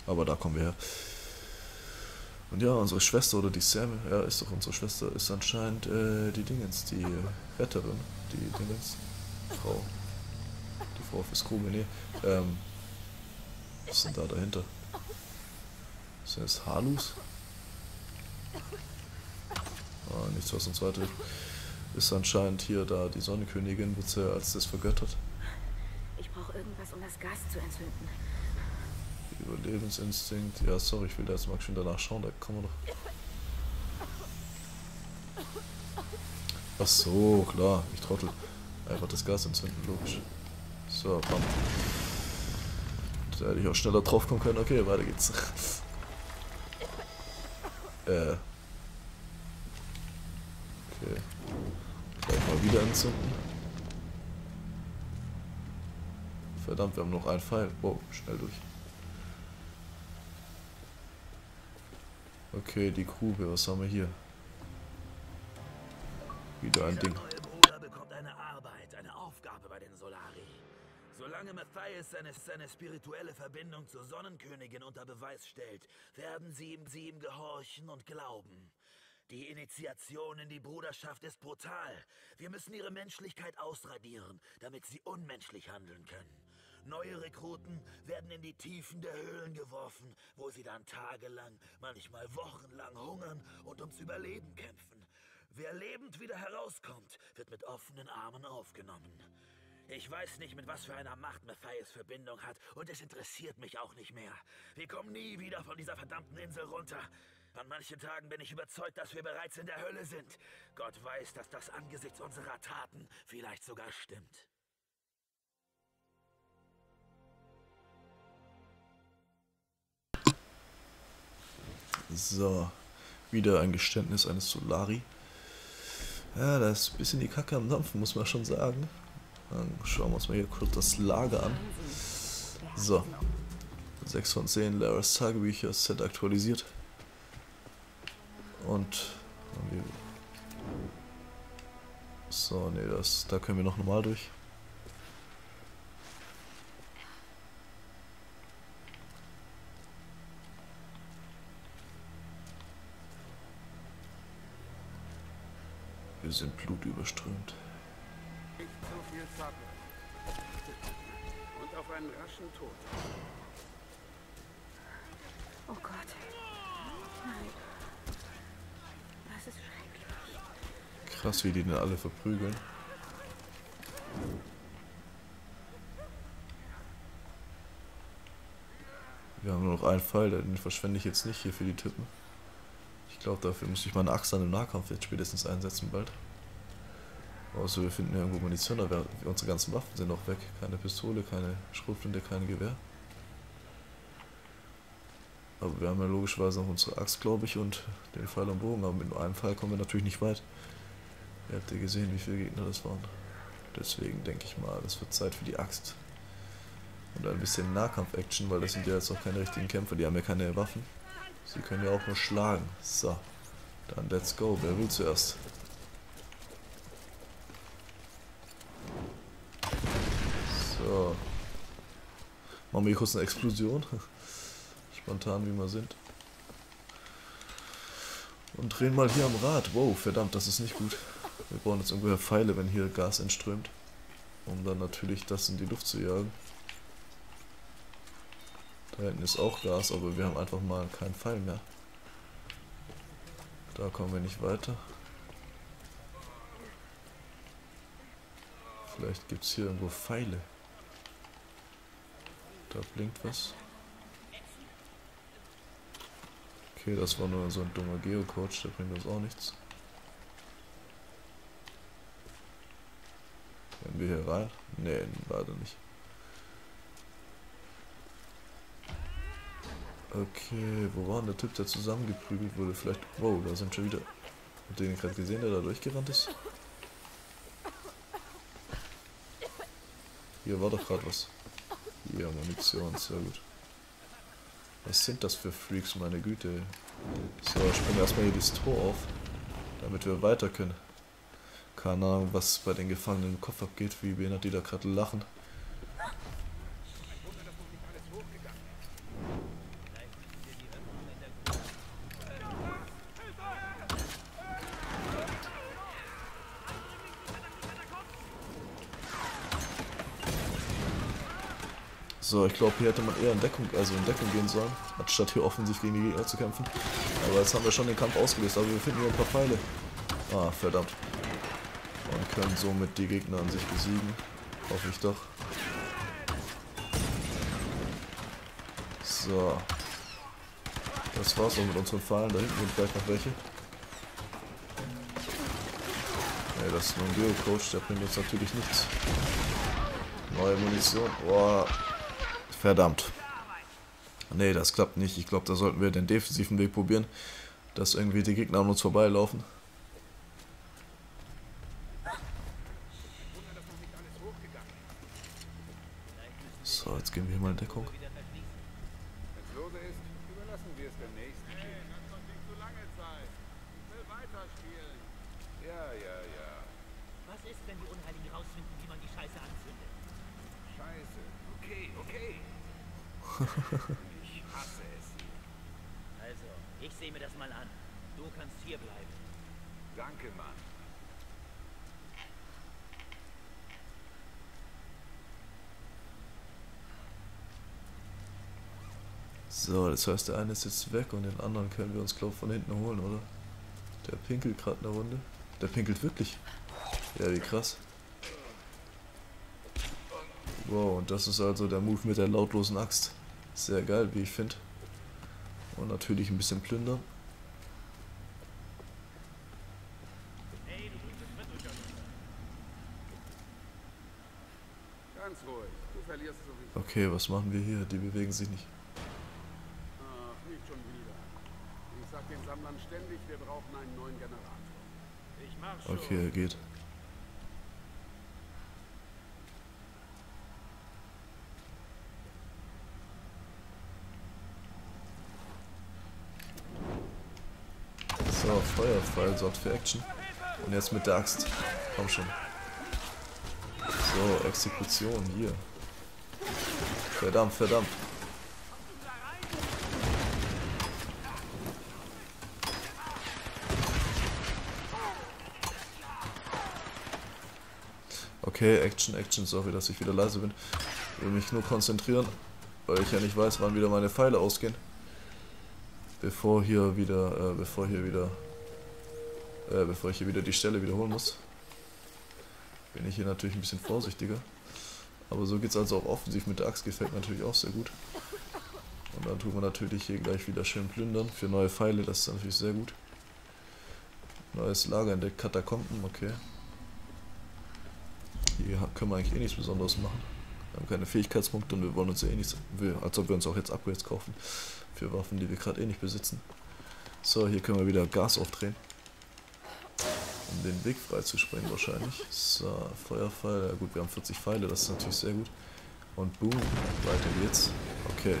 Aber da kommen wir her. Und ja, unsere Schwester oder die Sam, ja, ist doch unsere Schwester, ist anscheinend die Dingens, die Retterin, die Dingens, Frau, die Frau fürs Grube, nee. Was ist denn da dahinter? Sind das Halus? Ah, nichts, was uns weiterhilft. Ist anscheinend hier da die Sonnenkönigin, wird sie als das vergöttert. Ich brauche irgendwas, um das Gas zu entzünden. Überlebensinstinkt. Ja, sorry, ich will da jetzt mal schön danach schauen, da kommen wir doch. Ach so, klar, ich trottel. Einfach das Gas entzünden, logisch. So, bam. Da hätte ich auch schneller drauf kommen können. Okay, weiter geht's. Okay. Gleich mal wieder entzünden. Verdammt, wir haben noch einen Pfeil. Wow, schnell durch. Okay, die Grube, was haben wir hier? Wieder ein Ding. Dieser neue Bruder bekommt eine Arbeit, eine Aufgabe bei den Solari. Solange Matthias seine spirituelle Verbindung zur Sonnenkönigin unter Beweis stellt, werden sie ihm gehorchen und glauben. Die Initiation in die Bruderschaft ist brutal. Wir müssen ihre Menschlichkeit ausradieren, damit sie unmenschlich handeln können. Neue Rekruten werden in die Tiefen der Höhlen geworfen, wo sie dann tagelang, manchmal wochenlang hungern und ums Überleben kämpfen. Wer lebend wieder herauskommt, wird mit offenen Armen aufgenommen. Ich weiß nicht, mit was für einer Macht Matthias Verbindung hat, und es interessiert mich auch nicht mehr. Wir kommen nie wieder von dieser verdammten Insel runter. An manchen Tagen bin ich überzeugt, dass wir bereits in der Hölle sind. Gott weiß, dass das angesichts unserer Taten vielleicht sogar stimmt. So, wieder ein Geständnis eines Solari. Ja, da ist ein bisschen die Kacke am Dampfen, muss man schon sagen. Dann schauen wir uns mal hier kurz das Lager an. So, 6 von 10 Laras Tagebücher, Set aktualisiert. Und so, ne, da können wir noch normal durch. Wir sind blutüberströmt. Nicht zu viel Zappel. Und auf einen raschen Tod. Oh Gott. Nein. Das ist schrecklich. Krass, wie die denn alle verprügeln. Wir haben nur noch einen Pfeil, den verschwende ich jetzt nicht hier für die Typen. Ich glaube, dafür muss ich meine Axt dann im Nahkampf jetzt spätestens einsetzen bald. Außer wir finden irgendwo Munition, aber unsere ganzen Waffen sind noch weg. Keine Pistole, keine Schrotflinte, kein Gewehr. Aber wir haben ja logischerweise noch unsere Axt, glaube ich, und den Pfeil am Bogen. Aber mit nur einem Pfeil kommen wir natürlich nicht weit. Ihr habt ja gesehen, wie viele Gegner das waren. Deswegen denke ich mal, es wird Zeit für die Axt. Und ein bisschen Nahkampf-Action, weil das sind ja jetzt auch keine richtigen Kämpfer, die haben ja keine Waffen. Sie können ja auch nur schlagen. So, dann let's go. Wer will zuerst? So. Machen wir hier kurz eine Explosion. Spontan wie wir sind. Und drehen mal hier am Rad. Wow, verdammt, das ist nicht gut. Wir brauchen jetzt irgendwoher Pfeile, wenn hier Gas entströmt. Um dann natürlich das in die Luft zu jagen. Da hinten ist auch Gas, aber wir haben einfach mal keinen Pfeil mehr. Da kommen wir nicht weiter. Vielleicht gibt es hier irgendwo Pfeile. Da blinkt was. Okay, das war nur so ein dummer Geocoach, der bringt uns auch nichts. Können wir hier rein? Nee, leider nicht. Okay, wo war denn der Typ, der zusammengeprügelt wurde? Vielleicht... Wow, da sind schon wieder... Habt ihr den gerade gesehen, der da durchgerannt ist? Hier war doch gerade was. Hier, Munition, sehr gut. Was sind das für Freaks, meine Güte. So, springen wir erstmal hier das Tor auf, damit wir weiter können. Keine Ahnung, was bei den Gefangenen im Kopf abgeht, wie behindert die da gerade lachen. So, ich glaube, hier hätte man eher in Deckung gehen sollen, anstatt hier offensiv gegen die Gegner zu kämpfen. Aber jetzt haben wir schon den Kampf ausgelöst, aber wir finden hier ein paar Pfeile. Ah, verdammt. Und können somit die Gegner an sich besiegen. Hoffe ich doch. So. Das war's auch mit unseren Pfeilen. Da hinten sind gleich noch welche. Ne, das ist nur ein Geocoach, der bringt uns natürlich nichts. Neue Munition. Boah. Verdammt. Ne, das klappt nicht. Ich glaube, da sollten wir den defensiven Weg probieren. Dass irgendwie die Gegner an uns vorbeilaufen. So, jetzt gehen wir hier mal in Deckung. Wenn es lose ist, überlassen wir es dem nächsten. Das hat nicht so lange Zeit. Ich will weiterspielen. Ja. Was ist, wenn die Unheiligen rausfinden, wie man die Scheiße anzündet? Scheiße. Okay. Ich hasse es. Also, ich sehe mir das mal an. Du kannst hier bleiben. Danke, Mann. So, das heißt, der eine ist jetzt weg und den anderen können wir uns, glaube ich, von hinten holen, oder? Der pinkelt gerade eine Runde. Der pinkelt wirklich. Ja, wie krass. Wow, und das ist also der Move mit der lautlosen Axt. Sehr geil, wie ich finde. Und natürlich ein bisschen plündern. Ganz ruhig. Du verlierst sowieso. Okay, was machen wir hier? Die bewegen sich nicht. Ach, nicht schon wieder. Ich sag den Sammlern ständig, wir brauchen einen neuen Generator. Ich mach schon. Okay, geht. So, Feuerpfeil sorgt für Action. Und jetzt mit der Axt. Komm schon. So, Exekution hier. Verdammt. Okay, Action, sorry, dass ich wieder leise bin. Ich will mich nur konzentrieren, weil ich ja nicht weiß, wann wieder meine Pfeile ausgehen. Bevor ich hier wieder die Stelle wiederholen muss. Bin ich hier natürlich ein bisschen vorsichtiger. Aber so geht es also auch offensiv mit der Axt, gefällt mir natürlich auch sehr gut. Und dann tun wir natürlich hier gleich wieder schön plündern für neue Pfeile, das ist natürlich sehr gut. Neues Lager in der Katakomben, okay. Hier können wir eigentlich eh nichts Besonderes machen. Wir haben keine Fähigkeitspunkte und wir wollen uns ja eh nichts, als ob wir uns auch jetzt Upgrades kaufen. Für Waffen, die wir gerade eh nicht besitzen. So, hier können wir wieder Gas aufdrehen. Um den Weg frei zu springen wahrscheinlich. So, Feuerpfeil, ja gut, wir haben 40 Pfeile, das ist natürlich sehr gut. Und boom, weiter geht's. Okay.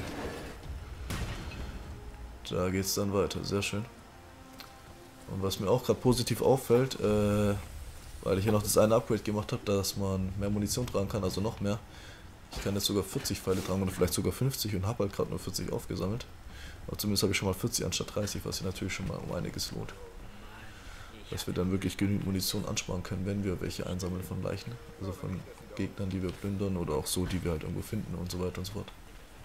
Da geht's dann weiter, sehr schön. Und was mir auch gerade positiv auffällt, weil ich hier noch das eine Upgrade gemacht habe, dass man mehr Munition tragen kann, also noch mehr. Ich kann jetzt sogar 40 Pfeile tragen oder vielleicht sogar 50 und habe halt gerade nur 40 aufgesammelt. Aber zumindest habe ich schon mal 40 anstatt 30, was sich natürlich schon mal um einiges lohnt. Dass wir dann wirklich genügend Munition ansparen können, wenn wir welche einsammeln von Leichen. Also von Gegnern, die wir plündern oder auch so, die wir halt irgendwo finden und so weiter und so fort.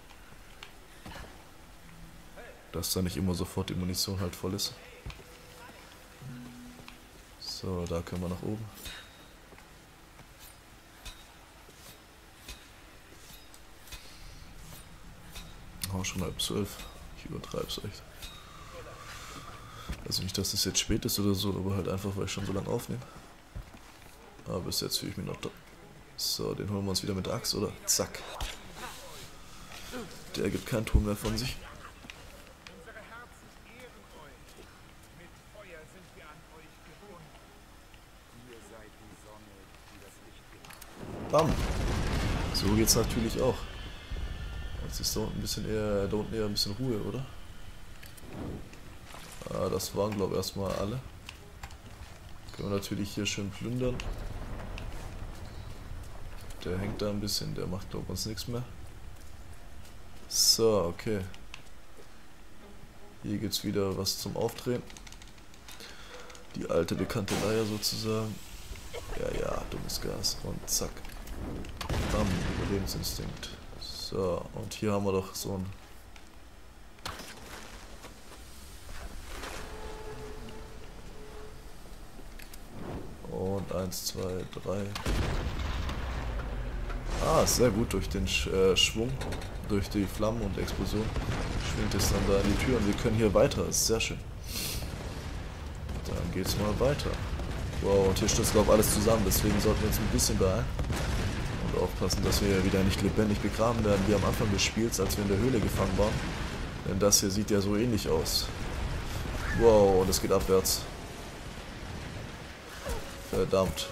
Dass dann nicht immer sofort die Munition halt voll ist. So, da können wir nach oben. Oh, schon 11:30. Ich übertreib's echt. Also nicht, dass es jetzt spät ist oder so, aber halt einfach, weil ich schon so lange aufnehme. Aber bis jetzt fühle ich mich noch da. So, den holen wir uns wieder mit der Axt, oder? Zack. Der gibt keinen Ton mehr von sich. Unsere Herzen ehren euch. Mit Feuer sind wir an euch gewohnt. Ihr seid die Sonne, die das Licht gibt. Bam. So geht's natürlich auch. Jetzt ist da unten eher ein bisschen Ruhe, oder? Ah, das waren, glaube ich, erstmal alle. Können wir natürlich hier schön plündern. Der hängt da ein bisschen, der macht, glaube ich, uns nichts mehr. So, okay. Hier gibt's wieder was zum Aufdrehen. Die alte bekannte Leier sozusagen. Ja, dummes Gas. Und zack. Bam, Überlebensinstinkt. So, und hier haben wir doch so ein... Und 1, 2, 3. Ah, sehr gut, durch den Schwung, durch die Flammen und Explosion schwingt es dann da in die Tür und wir können hier weiter, das ist sehr schön. Dann geht's mal weiter. Wow, und hier stürzt glaube ich alles zusammen, deswegen sollten wir uns ein bisschen beeilen und aufpassen, dass wir wieder nicht lebendig begraben werden, wie am Anfang des Spiels, als wir in der Höhle gefangen waren. Denn das hier sieht ja so ähnlich aus. Wow, und es geht abwärts. Verdammt.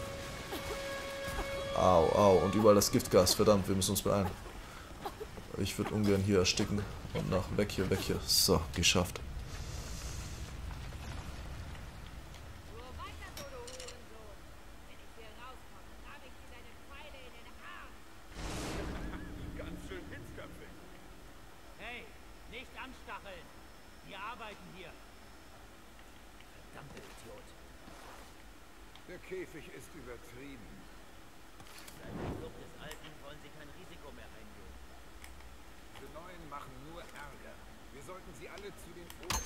Au, au, und überall das Giftgas, verdammt, wir müssen uns beeilen. Ich würde ungern hier ersticken und nach weg hier, weg hier. So, geschafft. Ganz schön hitzköpfig. Hey, nicht anstacheln! Wir arbeiten hier! Verdammter Idiot! Der Käfig ist übertrieben. Seit der Flucht des Alten wollen sie kein Risiko mehr eingehen. Die Neuen machen nur Ärger. Wir sollten sie alle zu den Ohren.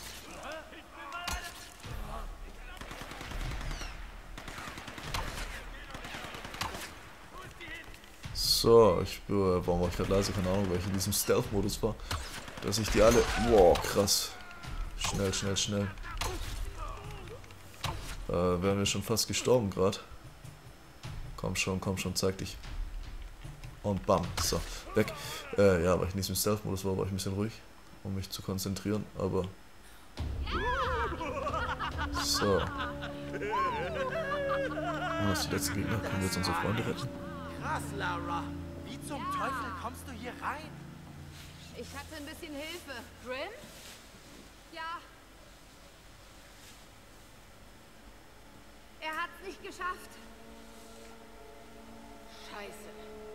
So, warum war ich gerade leise? Keine Ahnung, weil ich in diesem Stealth-Modus war. Dass ich die alle... Wow, krass. Schnell, schnell, schnell. Wären wir schon fast gestorben gerade. Komm schon, zeig dich. Und bam, so, weg. Ja, weil ich in diesem Stealth-Modus war ich ein bisschen ruhig, um mich zu konzentrieren, aber... So. Und das ist die letzten Gegner. Können wir jetzt unsere Freunde retten? Krass, Lara. Wie zum Teufel kommst du hier rein? Ich hatte ein bisschen Hilfe. Grim? Ja. Er hat's nicht geschafft. Scheiße.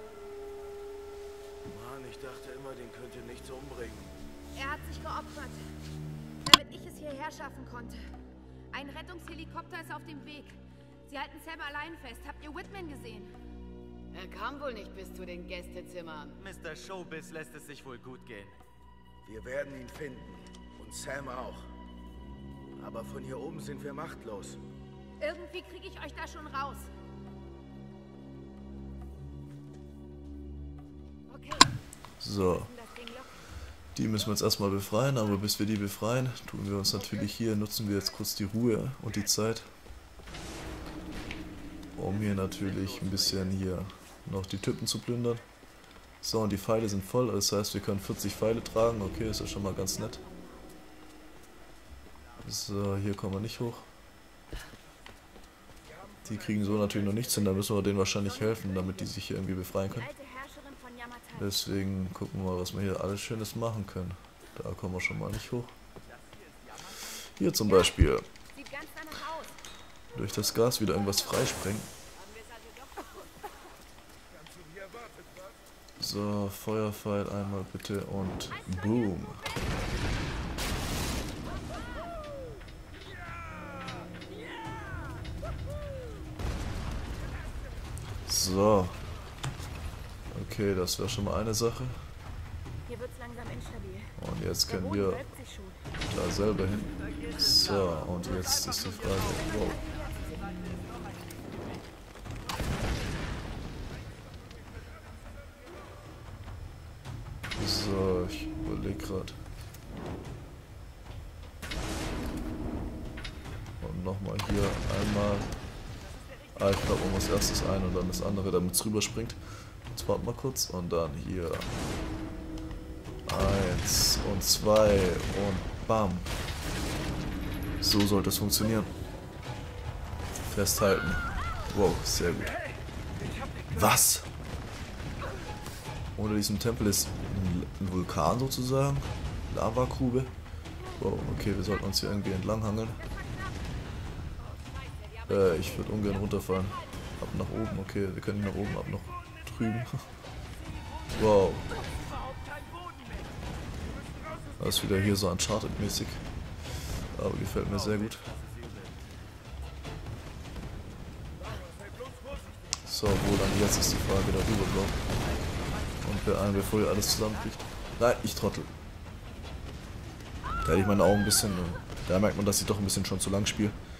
Mann, ich dachte immer, den könnt ihr nichts umbringen. Er hat sich geopfert, damit ich es hierher schaffen konnte. Ein Rettungshelikopter ist auf dem Weg. Sie halten Sam allein fest. Habt ihr Whitman gesehen? Er kam wohl nicht bis zu den Gästezimmern. Mr. Showbiz lässt es sich wohl gut gehen. Wir werden ihn finden. Und Sam auch. Aber von hier oben sind wir machtlos. Irgendwie kriege ich euch da schon raus. Okay. So. Die müssen wir jetzt erstmal befreien, aber bis wir die befreien, tun wir uns natürlich hier, nutzen wir jetzt kurz die Ruhe und die Zeit, um hier natürlich ein bisschen hier noch die Typen zu plündern. So, und die Pfeile sind voll, das heißt, wir können 40 Pfeile tragen, okay, ist ja schon mal ganz nett. So, hier kommen wir nicht hoch. Die kriegen so natürlich noch nichts hin, da müssen wir denen wahrscheinlich helfen, damit die sich hier irgendwie befreien können. Deswegen gucken wir mal, was wir hier alles Schönes machen können. Da kommen wir schon mal nicht hoch. Hier zum Beispiel. Durch das Gas wieder irgendwas freisprengen. So, Feuerpfeil einmal bitte und boom. So. Okay, das wäre schon mal eine Sache. Hier wird's langsam instabil. Und jetzt Der können Boden wir wölbt sich schon. da selber hin. So, und jetzt ist die Frage, wow. So, ich überlege gerade. Und nochmal hier einmal. Ah, ich glaube, man muss erst das eine und dann das andere, damit es rüberspringt. Jetzt warten wir kurz und dann hier. 1 und 2 und bam. So sollte es funktionieren. Festhalten. Wow, sehr gut. Was? Unter diesem Tempel ist ein Vulkan sozusagen. Lavagrube. Wow, okay, wir sollten uns hier irgendwie entlanghangeln. Ich würde ungern runterfallen. Ab nach oben, okay, wir können nach oben, ab nach drüben. Wow. Das ist wieder hier so Uncharted-mäßig. Aber gefällt mir sehr gut. So, wo dann jetzt ist die Frage darüber, glaube ich. und beeilen, bevor hier alles zusammenbricht. Nein, ich trottel. Da hätte ich meine Augen ein bisschen... Da merkt man, dass ich doch ein bisschen schon zu lang spiele.